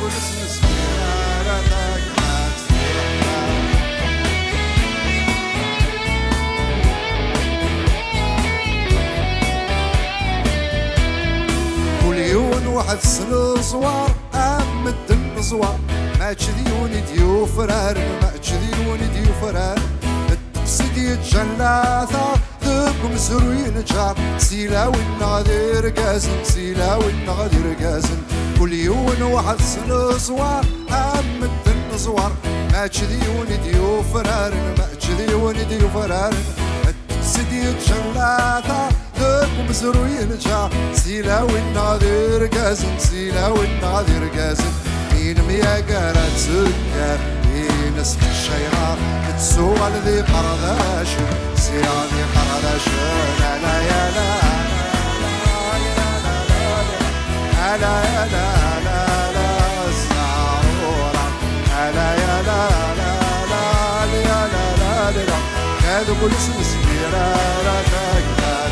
كل اسم سميراتك كل يوم واحد سنو صوار أمد النصوار ما تشذيوني ديو فرار ما تشذيوني ديو فرار التقصد يتجلاثا ذوكم سروين جار سيلا والنغادير قاسم سيلا والنغادير قاسم كل يوم واحد سنو صوار أمد النصوار ما تشذيوني ديو فرار ما تشذيوني ديو فرار التقصد يتجلاثا ذوكم سروين جار سيلا والنغادير قاسم سيلا والنغادير قاسم مين ميا قالت سكر نسخ الشيرة تسوى ذي قرداش سيرا ذي قرداش لا لا يا لا لا يا لا لا لا الزعرورة لا يا لا لا لا يا لا لا لا هذا كل اسم سميرة لا تقدر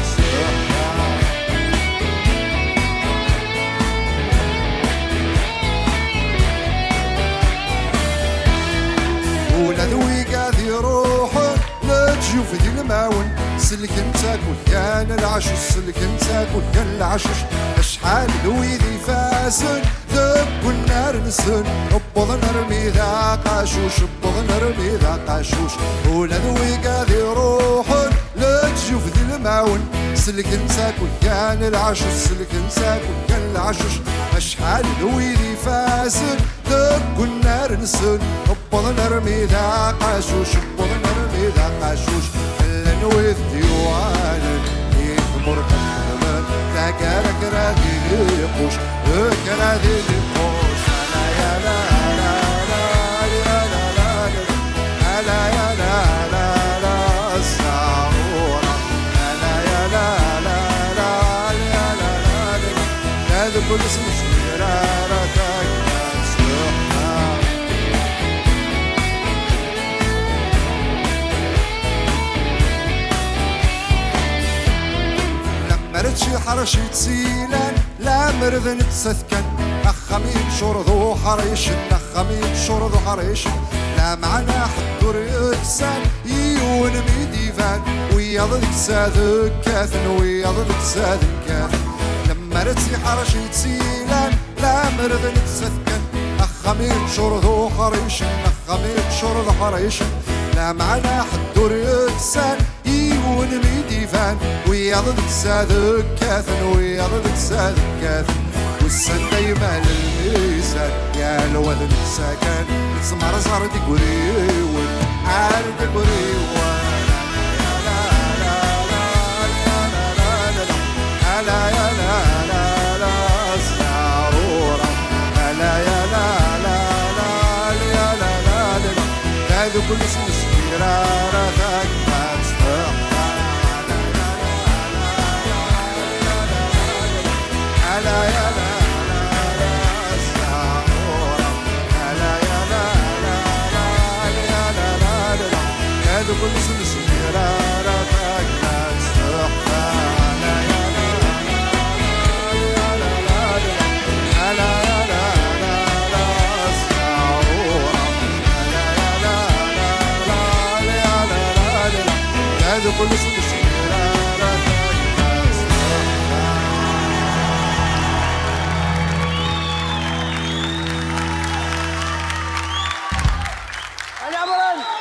ذوي قاعد يروحون لا تشوف ذي الماون سلك انتاك وكان العشوش سلك انتاك وكان العشوش اشحال ذوي ذي فاسن ذب النار نسن ربض نرمي ذا قاشوش ربض نرمي ذا قاشوش ولا ذوي قاعد يروحون لا تشوف ذي الماون سلك انتاك وكان العشوش سلك انتاك وكان العشوش اشحال ذوي ذي فاسن ذب النار نسن ربض نرمي ذا قاشوش ربض نرمي ذا قاشوش الا نويث ديوانا يثمر كمان لا كارك راذي ليقوش كراذي ليقوش لا يا لا لا لا يا لا لا لا يا لا لا لا الزعرورة لا يا لا لا لا يا لا لا هذا كل اسم سميراتك مرتشي حرشي تسيلان لا مرذن تسثكن أخمين شرذو حريش أخمين شرذو حريش لا معنا حدور يكسان يون ميديفان ويضلك ساذك كاثن ويضلك ساذك كاثن لما رتشي حرشي تسيلان لا مرذن تسثكن أخمين شرذو حريش أخمين شرذو حريش لا معنا حدور يكسان يون ميديفان ويضلك ساذك كاثن ويضلك ساذك كاثن والسن دايما للميزان يا الوذن ساكن تسمع صار تقريون عارف تقريون لا لا لا لا يا لا لا لا الزعرورة لا يا لا لا لا يا لا لا لا هذا كل اسم سميراتك لا يا لا لا الزعرورة لا يا لا لا لا يا لا لا لا هذا كل اسم سميراتك مستحفى لا يا لا لا لا يا لا لا الزعرورة لا يا لا لا يا لا لا هذا كل اسم